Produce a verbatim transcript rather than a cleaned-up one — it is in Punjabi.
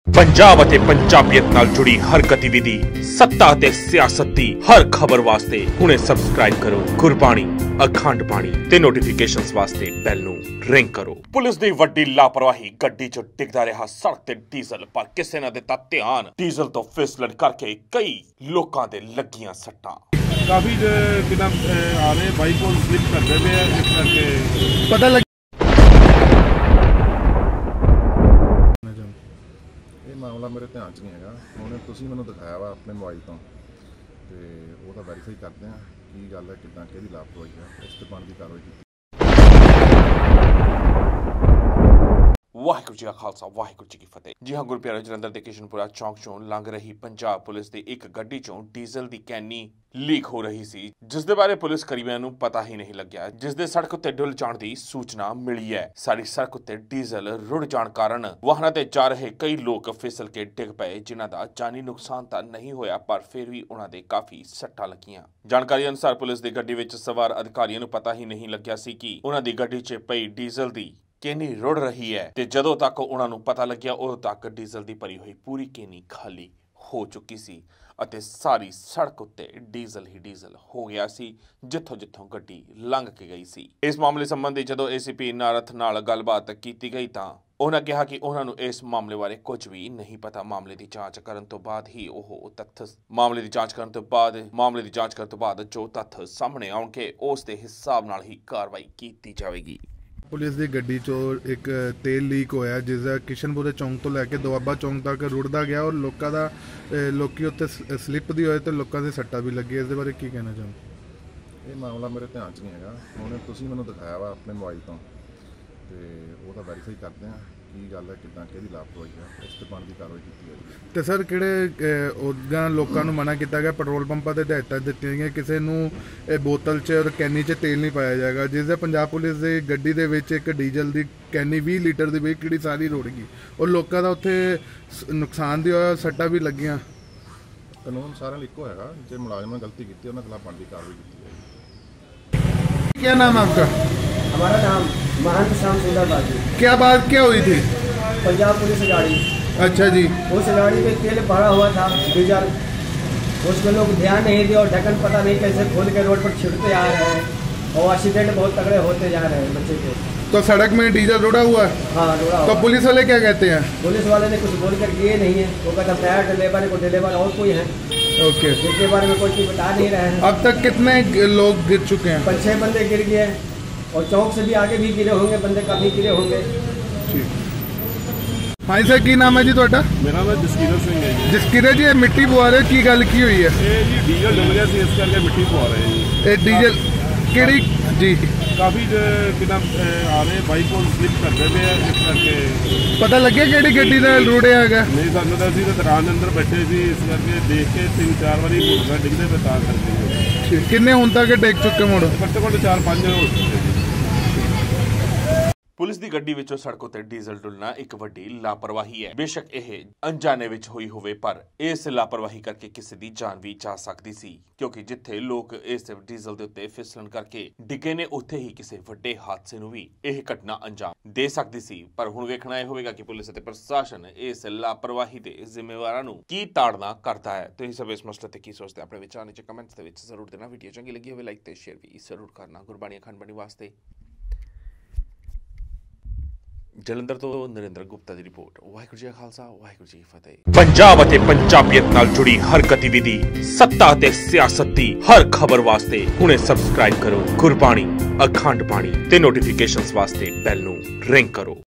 पंजाब ਅਤੇ ਪੰਜਾਬੀਅਤ ਨਾਲ ਜੁੜੀ ਹਰ ਗਤੀਵਿਧੀ ਸੱਤਾ ਅਤੇ ਸਿਆਸਤ ਦੀ ਹਰ ਖਬਰ ਵਾਸਤੇ ਹੁਣੇ ਸਬਸਕ੍ਰਾਈਬ ਕਰੋ ਗੁਰਬਾਣੀ ਅਖੰਡ ਬਾਣੀ ਤੇ ਨੋਟੀਫਿਕੇਸ਼ਨਸ ਵਾਸਤੇ ਬੈਲ ਨੂੰ ਰਿੰਗ ਕਰੋ। ਪੁਲਿਸ ਦੀ ਵੱਡੀ ਲਾਪਰਵਾਹੀ, ਗੱਡੀ 'ਚ ਡਿੱਗਦਾ ਰਿਹਾ ਸੜਕ ਤੇ ਡੀਜ਼ਲ, ਪਰ ਕਿਸੇ ਨੇ ਦਿੱਤਾ ਧਿਆਨ। ਡੀਜ਼ਲ ਤੋਂ ਫਿਸਲਣ ਕਰਕੇ ਕਈ ਲੋਕਾਂ ਦੇ ਲੱਗੀਆਂ ਸੱਟਾਂ। ਕਾਫੀ ਬਿਨਾਂ ਆ ਰਹੇ ਬਾਈਕ ਕੋਲ ਸਲਿਪ ਕਰਦੇ ਪਏ ਆ, ਇਸ ਕਰਕੇ ਪਤਾ ਲੱਗ ਮਾਮਲਾ ਮੇਰੇ ਧਿਆਨ 'ਚ ਨਹੀਂ ਹੈਗਾ। ਉਹਨੇ ਤੁਸੀਂ ਮੈਨੂੰ ਦਿਖਾਇਆ ਵਾ ਆਪਣੇ ਮੋਬਾਈਲ ਤੋਂ, ਤੇ ਉਹਦਾ ਵੈਰੀਫਾਈ ਕਰਦੇ ਹਾਂ ਕੀ ਗੱਲ ਹੈ, ਕਿੱਦਾਂ ਕਿਹਦੀ ਲਾਪਰਵਾਹੀ ਹੈ, ਉਸ ਤੇ ਬਣਦੀ ਕਾਰਵਾਈ ਕੀਤੀ। ਵਾਹਿਗੁਰੂ ਜੀ ਕਾ ਖਾਲਸਾ, ਵਾਹਿਗੁਰੂ ਜੀ ਕੀ ਫਤਿਹ। ਜੀ ਹਾਂ, ਗੁਰਪਿਆਰਾ ਜਲੰਧਰ ਦੇ ਕਿਸ਼ਨਪੁਰਾ ਚੌਂਕ ਚੋਂ ਲੰਘ ਰਹੀ ਪੰਜਾਬ ਪੁਲਿਸ ਦੀ ਇੱਕ ਗੱਡੀ ਚੋਂ ਡੀਜ਼ਲ ਦੀ ਕੈਨੀ ਲੀਕ ਹੋ ਰਹੀ ਸੀ, ਜਿਸ ਦੇ ਬਾਰੇ ਪੁਲਿਸ ਕਰਮੀਆਂ ਨੂੰ ਪਤਾ ਹੀ ਨਹੀਂ ਲੱਗਿਆ, ਜਿਸ ਦੇ ਸੜਕ ਉੱਤੇ ਡੁੱਲ ਜਾਣ ਦੀ ਸੂਚਨਾ ਮਿਲੀ ਹੈ। ਸਾਰੀ ਸੜਕ ਉੱਤੇ ਡੀਜ਼ਲ ਰੁੜ ਜਾਣ ਕਾਰਨ ਵਾਹਨਾਂ ਤੇ ਜਾ ਰਹੇ ਕਈ ਲੋਕ ਫਿਸਲ ਕੇ ਡਿੱਗ ਪਏ, ਜਿਨ੍ਹਾਂ ਦਾ ਜਾਨੀ ਨੁਕਸਾਨ ਤਾਂ ਨਹੀਂ ਹੋਇਆ, ਪਰ ਫਿਰ ਵੀ ਉਹਨਾਂ ਦੇ ਕਾਫੀ ਸੱਟਾਂ ਲੱਗੀਆਂ। ਜਾਣਕਾਰੀ ਅਨੁਸਾਰ ਪੁਲਿਸ ਦੀ ਗੱਡੀ ਵਿੱਚ ਸਵਾਰ ਅਧਿਕਾਰੀਆਂ ਨੂੰ ਪਤਾ ਹੀ ਨਹੀਂ ਲੱਗਿਆ ਸੀ ਕਿ ਉਹਨਾਂ ਦੀ ਗੱਡੀ 'ਚ ਪਈ ਡੀਜ਼ਲ ਦੀ ਕੇਨੀ ਰੁੜ ਰਹੀ ਹੈ, ਤੇ ਜਦੋਂ ਤੱਕ ਉਹਨਾਂ ਨੂੰ ਪਤਾ ਲੱਗਿਆ ਉਦੋਂ ਤੱਕ ਡੀਜ਼ਲ ਦੀ ਭਰੀ ਹੋਈ ਪੂਰੀ ਕੇਨੀ ਖਾਲੀ ਹੋ ਚੁੱਕੀ ਸੀ ਅਤੇ ਸਾਰੀ ਸੜਕ ਉੱਤੇ ਡੀਜ਼ਲ ਹੀ ਡੀਜ਼ਲ ਹੋ ਗਿਆ ਸੀ, ਜਿੱਥੋਂ ਜਿੱਥੋਂ ਗੱਡੀ ਲੰਘ ਕੇ ਗਈ ਸੀ। ਇਸ ਮਾਮਲੇ ਸੰਬੰਧੀ ਜਦੋਂ ਏਸੀਪੀ ਨਾਰਥ ਨਾਲ ਗੱਲਬਾਤ ਕੀਤੀ ਗਈ ਤਾਂ ਉਹਨਾਂ ਕਿਹਾ ਕਿ ਉਹਨਾਂ ਨੂੰ ਇਸ ਮਾਮਲੇ ਬਾਰੇ ਕੁਝ ਵੀ ਨਹੀਂ ਪਤਾ। ਮਾਮਲੇ ਦੀ ਜਾਂਚ ਕਰਨ ਤੋਂ ਬਾਅਦ ਹੀ ਉਹ ਤੱਥ ਮਾਮਲੇ ਦੀ ਜਾਂਚ ਕਰਨ ਤੋਂ ਬਾਅਦ ਮਾਮਲੇ ਦੀ ਜਾਂਚ ਕਰਨ ਤੋਂ ਬਾਅਦ ਜੋ ਤੱਥ ਸਾਹਮਣੇ ਆਉਣਗੇ ਉਸ ਦੇ ਹਿਸਾਬ ਨਾਲ ਹੀ ਕਾਰਵਾਈ ਕੀਤੀ ਜਾਵੇਗੀ। ਪੁਲਿਸ ਦੀ ਗੱਡੀ ਚੋਂ ਇੱਕ ਤੇਲ ਲੀਕ ਹੋਇਆ, ਜਿਸ ਦਾ ਕਿਸ਼ਨਪੁਰੇ ਚੌਂਕ ਤੋਂ ਲੈ ਕੇ ਦੁਆਬਾ ਚੌਂਕ ਤੱਕ ਰੁੜਦਾ ਗਿਆ ਔਰ ਲੋਕਾਂ ਦਾ ਲੋਕੀ ਉੱਤੇ ਸਲਿੱਪ ਦੀ ਹੋਏ ਤੇ ਲੋਕਾਂ ਦੇ ਸੱਟਾਂ ਵੀ ਲੱਗੀ। ਇਸ ਦੇ ਬਾਰੇ ਕੀ ਕਹਿਣਾ ਚਾਹੁੰਦੇ? ਇਹ ਮਾਮਲਾ ਮੇਰੇ ਧਿਆਨ 'ਚ ਨਹੀਂ ਹੈਗਾ। ਉਹਨੇ ਤੁਸੀਂ ਮੈਨੂੰ ਦਿਖਾਇਆ ਵਾ ਆਪਣੇ ਮੋਬਾਈਲ ਤੋਂ, ਤੇ ਉਹਦਾ ਵੈਰੀਫਾਈ ਕਰਦੇ ਹਾਂ ਕੀ ਗੱਲ ਹੈ, ਕਿੱਦਾਂ ਕਿਹਦੀ ਲਾਪਰਵਾਹੀ ਹੈ, ਉਸ ਤੇ ਬਣਦੀ ਕਾਰਵਾਈ ਕੀਤੀ ਜਾਏਗੀ। ਤੇ ਸਰ, ਕਿਹੜੇ ਉਹਦਾ ਲੋਕਾਂ ਨੂੰ ਮਨਾ ਕੀਤਾ ਗਿਆ? ਪੈਟਰੋਲ ਪੰਪਾਂ ਤੇ ਹਦਾਇਤਾਂ ਦਿੱਤੀਆਂ ਗਈਆਂ ਕਿਸੇ ਨੂੰ ਇਹ ਬੋਤਲ 'ਚ ਔਰ ਕੈਨੀ 'ਚ ਤੇਲ ਨਹੀਂ ਪਾਇਆ ਜਾਏਗਾ, ਜਿਸ ਦੇ ਪੰਜਾਬ ਪੁਲਿਸ ਦੀ ਗੱਡੀ ਦੇ ਵਿੱਚ ਇੱਕ ਡੀਜ਼ਲ ਦੀ ਕੈਨੀ ਵੀਹ ਲੀਟਰ ਦੀ ਵੇਚ ਕਿਹੜੀ ਸਾਰੀ ਰੁੜ ਗਈ ਔਰ ਲੋਕਾਂ ਦਾ ਉੱਥੇ ਨੁਕਸਾਨ ਦੀ ਹੋਇਆ, ਸੱਟਾਂ ਵੀ ਲੱਗੀਆਂ। ਕਾਨੂੰਨ ਸਾਰਿਆਂ ਲਈ ਇੱਕੋ ਹੈਗਾ, ਜੇ ਮੁਲਾਜ਼ਮ ਨੇ ਗਲਤੀ ਕੀਤੀ ਉਹਨਾਂ ਖਿਲਾਫ ਬਣਦੀ ਕਾਰਵਾਈ ਕੀਤੀ ਜਾਏਗੀ। क्या नाम आपका? हमारा नाम महंत श्याम सुंदर बाजी। क्या बात क्या हुई थी? पंजाब पुलिस गाड़ी, अच्छा जी। उस गाड़ी में तेल भरा हुआ था डीजल, उसमें लोग ध्यान नहीं दिए और ढक्कन पता नहीं कैसे खोल के रोड पर छिड़ते आ रहे हैं और एक्सीडेंट बहुत तगड़े होते जा रहे हैं बच्चे के। तो सड़क में डीजल रुड़ा हुआ है? हाँ, रुड़ा तो हुआ। पुलिस वाले क्या कहते हैं? पुलिस वाले ने कुछ बोल कर किए नहीं है, वो कहता टायर डिलीवर को डिलीवर और कोई है, ओके। जिसके बारे में कोई चीज़ बता नहीं रहे हैं। अब तक कितने लोग गिर चुके हैं? पाँच छः बंदे गिर गए और चौक से भी आगे भी गिरे होंगे बंदे, काफ़ी गिरे होंगे। ठीक। हाँ सर, की नाम है जी ਤੁਹਾਡਾ? ਮੇਰਾ ਨਾਮ ਜਸਕੀਰਤ ਸਿੰਘ ਹੈ ਜੀ। ਜਸਕੀਰਤ ਜੀ, ਇਹ ਮਿੱਟੀ ਪਵਾ ਰਹੇ, ਕੀ ਗੱਲ ਕੀ ਹੋਈ ਹੈ? ਇਹ ਜੀ ਡੀਜ਼ਲ ਡੁੱਲ ਗਿਆ ਸੀ, ਇਸ ਕਰਕੇ ਮਿੱਟੀ ਪਵਾ ਰਹੇ ਜੀ। ਇਹ ਡੀਜ਼ਲ ਕਿਹੜੀ ਜੀ? ਕਾਫੀ ਬਿਨਾਂ ਆ ਰਹੇ ਬਾਈਕ ਕੋਲ ਸਲਿਪ ਕਰਦੇ ਪਏ ਆ, ਇਸ ਕਰਕੇ ਪਤਾ ਲੱਗਿਆ ਕਿਹੜੀ ਗੱਡੀ ਨਾਲ ਰੁੜਿਆ ਹੈਗਾ? ਨਹੀਂ, ਸਾਨੂੰ ਤਾਂ ਅਸੀਂ ਤਾਂ ਦੁਕਾਨ ਦੇ ਅੰਦਰ ਬੈਠੇ ਸੀ, ਇਸ ਕਰਕੇ ਦੇਖ ਕੇ ਤਿੰਨ ਚਾਰ ਵਾਰੀ ਮੁੜਦਾ ਡਿੱਗਦੇ ਪਏ ਤਾਂ ਕਰਕੇ। ਕਿੰਨੇ ਹੁਣ ਤੱਕ ਡਿੱਗ ਚੁੱਕੇ ਮੁੜ? ਘੱਟੋ ਘੱਟ ਚਾਰ ਪੰਜ ਹੋ ਚੁੱਕੇ ਜੀ। ਪੁਲਿਸ ਦੀ ਗੱਡੀ ਵਿੱਚੋਂ ਸੜਕ ਉੱਤੇ ਡੀਜ਼ਲ ਡੁੱਲਣਾ ਇੱਕ ਵੱਡੀ ਲਾਪਰਵਾਹੀ ਹੈ। ਬੇਸ਼ੱਕ ਇਹ ਅਣਜਾਣੇ ਵਿੱਚ ਹੋਈ ਹੋਵੇ, ਪਰ ਇਸ ਲਾਪਰਵਾਹੀ ਕਰਕੇ ਕਿਸੇ ਦੀ ਜਾਨ ਵੀ ਜਾ ਸਕਦੀ ਸੀ, ਕਿਉਂਕਿ ਜਿੱਥੇ ਲੋਕ ਇਸ ਡੀਜ਼ਲ ਦੇ ਉੱਤੇ ਫਿਸਲਣ ਕਰਕੇ ਡਿੱਗੇ ਨੇ, ਉੱਥੇ ਹੀ ਕਿਸੇ ਵੱਡੇ ਹਾਦਸੇ ਨੂੰ ਵੀ ਇਹ ਘਟਨਾ ਅੰਜਾਮ ਦੇ ਸਕਦੀ ਸੀ। ਪਰ ਹੁਣ ਵੇਖਣਾ ਇਹ ਹੋਵੇਗਾ ਕਿ ਪੁਲਿਸ ਅਤੇ ਪ੍ਰਸ਼ਾਸਨ ਇਸ ਲਾਪਰਵਾਹੀ ਦੇ ਜ਼ਿੰਮੇਵਾਰਾਂ ਨੂੰ ਕੀ ਤਾੜਨਾ ਕਰਦਾ ਹੈ। ਤੁਸੀਂ ਸਭ ਇਸ ਮਸਲੇ ਤੇ ਕੀ ਸੋਚਦੇ? ਆਪਣੇ ਵਿਚਾਰ ਨੀਚੇ ਕਮੈਂਟਸ ਦੇ ਵਿੱਚ ਜ਼ਰੂਰ ਦੇਣਾ। ਵੀਡੀਓ ਚੰਗੀ ਲੱਗੀ ਹੋਵੇ ਲਾਈਕ ਤੇ ਸ਼ੇਅਰ ਵੀ ਜ਼ਰੂਰ ਕਰਨਾ। ਗੁਰਬਾਣੀ ਅਖੰਡ ਬਾਣੀ ਵਾਸਤੇ ਜਲੰਧਰ ਤੋਂ ਨਰਿੰਦਰ ਗੁਪਤਾ ਦੀ ਰਿਪੋਰਟ। ਵਾਹਿਗੁਰੂ ਜੀ ਕਾ ਖਾਲਸਾ, ਵਾਹਿਗੁਰੂ ਜੀ ਕੀ ਫਤਿਹ। ਪੰਜਾਬ ਅਤੇ ਪੰਜਾਬੀਅਤ ਨਾਲ ਜੁੜੀ ਹਰ ਗਤੀਵਿਧੀ ਸੱਤਾ ਅਤੇ ਸਿਆਸਤ ਦੀ ਹਰ ਖਬਰ ਵਾਸਤੇ ਹੁਣੇ ਸਬਸਕ੍ਰਾਈਬ ਕਰੋ ਗੁਰਬਾਣੀ ਅਖੰਡ ਬਾਣੀ ਤੇ ਨੋਟੀਫਿਕੇਸ਼ਨਸ ਵਾਸਤੇ ਬੈਲ ਨੂੰ ਰਿੰਗ ਕਰੋ।